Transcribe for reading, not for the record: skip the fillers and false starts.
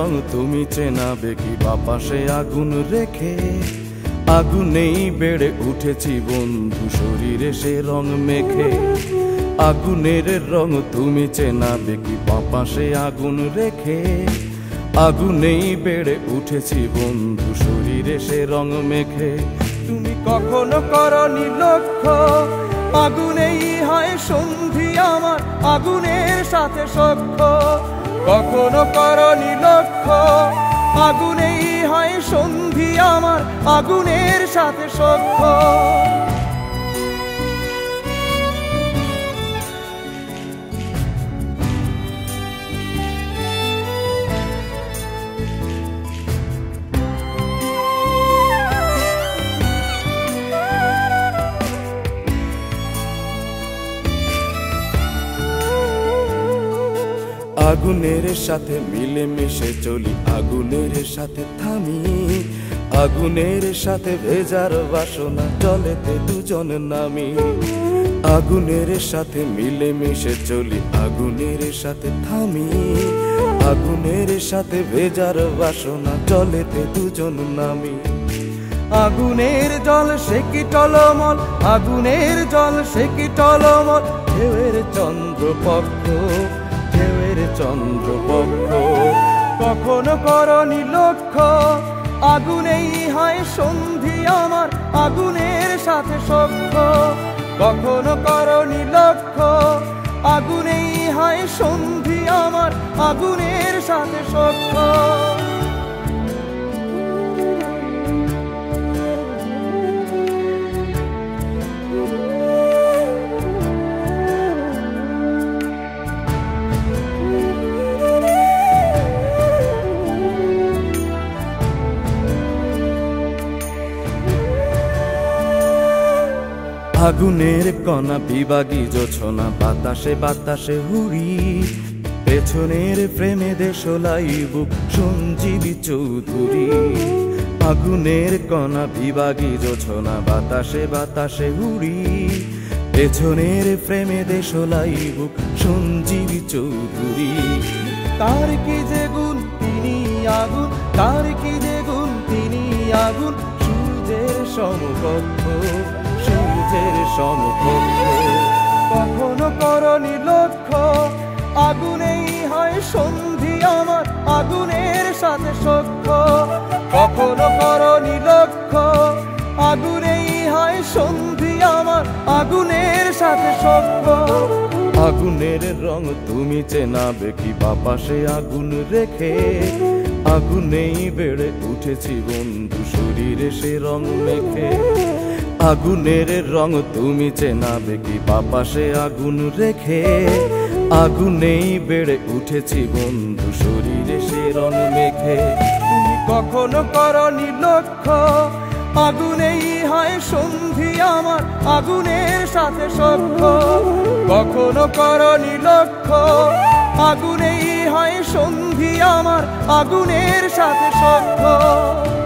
রং তুমি চেনাবে কি বাপাশে আগুন রেখে, আগুনেই বেড়ে উঠেছি বন্ধু শরীরে সে রং মেখে। আগুনের রং তুমি চেনাবে কি বাপাশে আগুন রেখে, আগুনেই বেড়ে উঠেছি বন্ধু শরীরে সে রং মেখে। তুমি কখনো করনি লক্ষ্য, আগুনেই হয় সন্ধি আমার আগুনের সাথে সখ্য। কখনো করনি লক্ষ্য, আগুনেই হয় সন্ধি আমার আগুনের সাথে সখ্য। আগুনের সাথে মিলে মিশে চলি, আগুনের সাথে থামি, আগুনের সাথে ভেজার বাসনা জলেতে দুজন নামি। আগুনের সাথে মিলে মিশে চলি, আগুনের সাথে থামি, আগুনের সাথে ভেজার বাসনা জলেতে দুজন নামি। আগুনের জল সে কি টলমল, আগুনের জল সে কি টলমল, ঢেউয়ের চন্দ্রপক্ষ, ঢেউয়ের চন্দ্রপক্ষ। কখনো করনি লক্ষ্য, আগুনেই হয় সন্ধি আমার আগুনের সাথে সখ্য। কখনো করনি লক্ষ্য, আগুনেই হয় সন্ধি আমার আগুনের সাথে সখ্য। আগুনের কণা বিভাগী জোছনা বাতাসে বাতাসে হুড়ি, পেছনের প্রেমে দেশলাই বুক সঞ্জীবী চৌধুরী। আগুনের কণা বিভাগী জোছনা বাতাসে বাতাসে হুড়ি, পেছনের প্রেমে দেশলাই বুক সঞ্জীবী চৌধুরী। তার কি যে গুণ তিনি আগুন, তার কি যে গুণ তিনি আগুন, সূর্যের সমকক্ষ, সূর্যের সমকক্ষ। কখনো করনি লক্ষ্য, আগুনেই হয় সন্ধি আমার আগুনের সাথে সখ্য। কখনো করনি লক্ষ্য, আগুনেই হয় সন্ধি আমার আগুনের সাথে সখ্য। আগুনের রং তুমি চেনাবে কি বাপাশে আগুন রেখে, আগুনেই বেড়ে উঠেছি বন্ধু শরীরে সে রং মেখে। আগুনের রং তুমি চেনাবে কি বাপাশে আগুন রেখে, আগুনেই বেড়ে উঠেছি বন্ধু শরীরে সে রং মেখে। তুমি কখনো করনি লক্ষ্য, আগুনেই হয় সন্ধি আমার আগুনের সাথে সখ্য। কখনো করনি লক্ষ্য, আগুনেই হয় সন্ধি আমার আগুনের সাথে সখ্য।